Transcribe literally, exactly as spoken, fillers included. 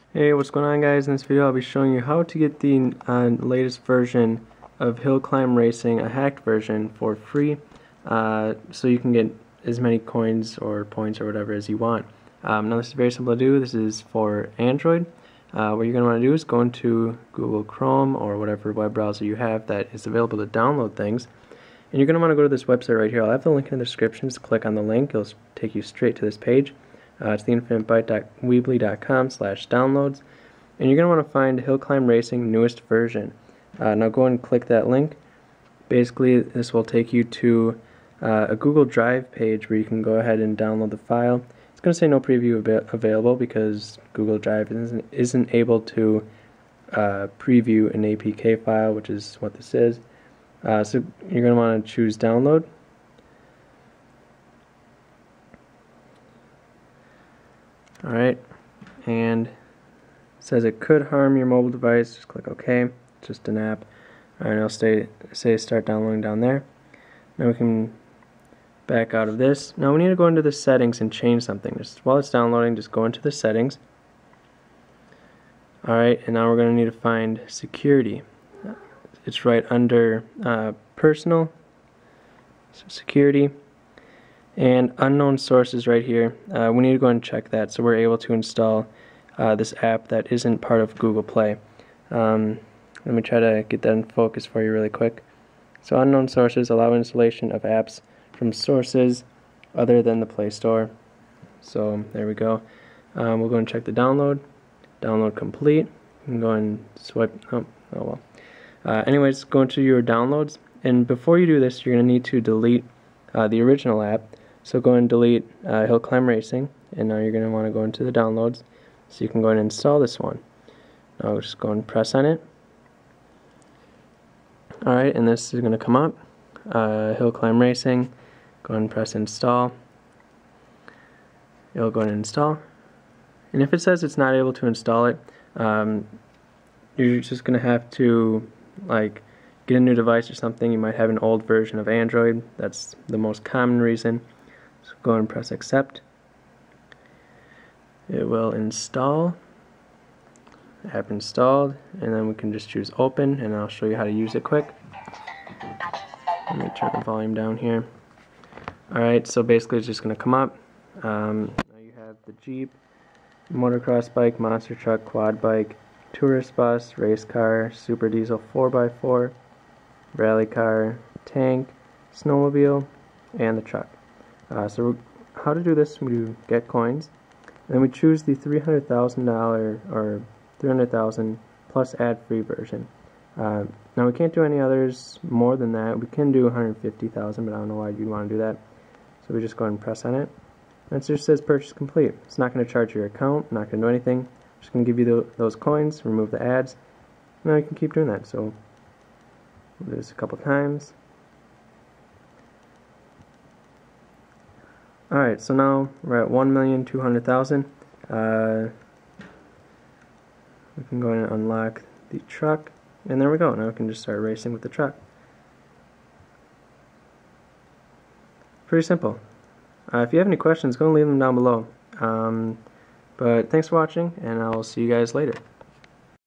Hey, what's going on, guys? In this video I'll be showing you how to get the uh, latest version of Hill Climb Racing, a hacked version, for free, uh, so you can get as many coins or points or whatever as you want. Um, now this is very simple to do. This is for Android. Uh, what you're going to want to do is go into Google Chrome or whatever web browser you have that is available to download things, and you're going to want to go to this website right here. I'll have the link in the description. Just click on the link. It'll take you straight to this page. Uh, it's the infinite byte dot weebly dot com slash downloads, and you're going to want to find Hill Climb Racing newest version. Uh, now go and click that link. Basically this will take you to uh, a Google Drive page where you can go ahead and download the file. It's going to say no preview av available because Google Drive isn't, isn't able to uh, preview an A P K file, which is what this is. Uh, so you're going to want to choose download. Alright, and it says it could harm your mobile device. Just click OK. It's just an app. Alright, it'll stay, say start downloading down there. Now we can back out of this. Now we need to go into the settings and change something. Just while it's downloading, just go into the settings. Alright, and now we're going to need to find security. It's right under uh, personal, so security. And unknown sources right here. Uh, we need to go and check that so we're able to install uh, this app that isn't part of Google Play. Um, let me try to get that in focus for you really quick. So unknown sources allow installation of apps from sources other than the Play Store. So there we go. Um, we'll go and check the download. Download complete. You can go and swipe. Oh, oh well. Uh, anyways, go into your downloads. And before you do this, you're going to need to delete uh, the original app. So go and delete uh, Hill Climb Racing, and now you're going to want to go into the downloads so you can go and install this one. Now just go and press on it. Alright, and this is going to come up. Uh, Hill Climb Racing. Go and press install. It'll go and install. And if it says it's not able to install it, um, you're just going to have to like get a new device or something. You might have an old version of Android. That's the most common reason. So go and press accept. It will install. App installed, and then we can just choose open, and I'll show you how to use it quick. Let me turn the volume down here. Alright, so basically it's just going to come up. Um, now you have the Jeep, motocross bike, monster truck, quad bike, tourist bus, race car, super diesel four by four, rally car, tank, snowmobile, and the truck. Uh, so how to do this, we do get coins, and then we choose the three hundred thousand dollars or three hundred thousand dollars plus ad-free version. Uh, now we can't do any others more than that. We can do one hundred fifty thousand dollars, but I don't know why you'd want to do that. So we just go ahead and press on it, and it just says purchase complete. It's not going to charge your account, not going to do anything. Just going to give you the, those coins, remove the ads, and now you can keep doing that. So we'll do this a couple times. Alright, so now we're at one million two hundred thousand. Uh, we can go ahead and unlock the truck, and there we go. Now we can just start racing with the truck. Pretty simple. Uh, if you have any questions, go and leave them down below. Um, but thanks for watching, and I will see you guys later.